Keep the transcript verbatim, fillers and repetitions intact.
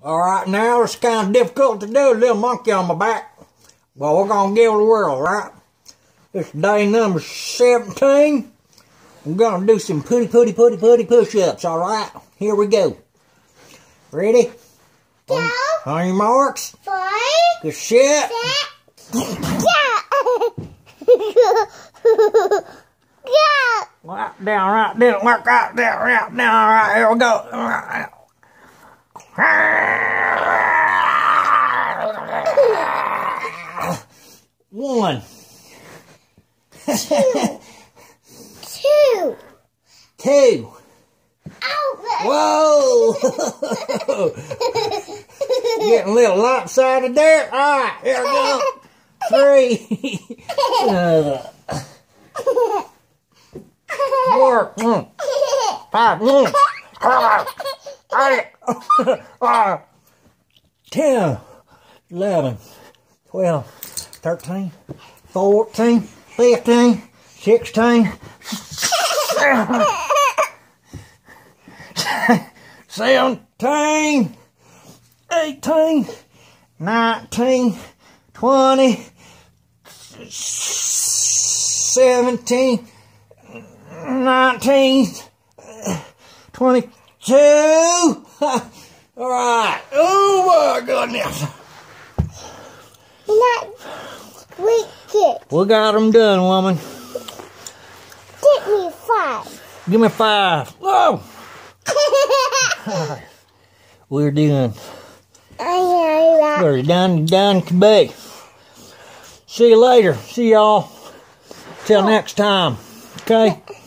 Alright, now it's kind of difficult to do, a little monkey on my back. Well, we're going to give it a whirl, right? It's day number seventeen. I'm going to do some putty, putty, putty, putty push-ups, alright? Here we go. Ready? Go. On, on your marks. Four. Good shit. Set. Go. Go. Right down, right down, work right down, right down, alright, here we go. All right. One. Two. Two. Two. Ow. Whoa! Getting a little lopsided there. Alright, here we go. Three. uh, four. Mm. Five. Mm. Uh, ten. Eleven. Twelve. Thirteen. Fourteen. Fifteen. Sixteen. Seventeen. Eighteen. Nineteen. Twenty. Seventeen. Nineteen. Twenty-two. All right. Oh my goodness. Not wicked. We got them done, woman. Get me five. Give me five. Oh. We're done. We're done, done to be. See you later. See y'all. Till next time. Okay?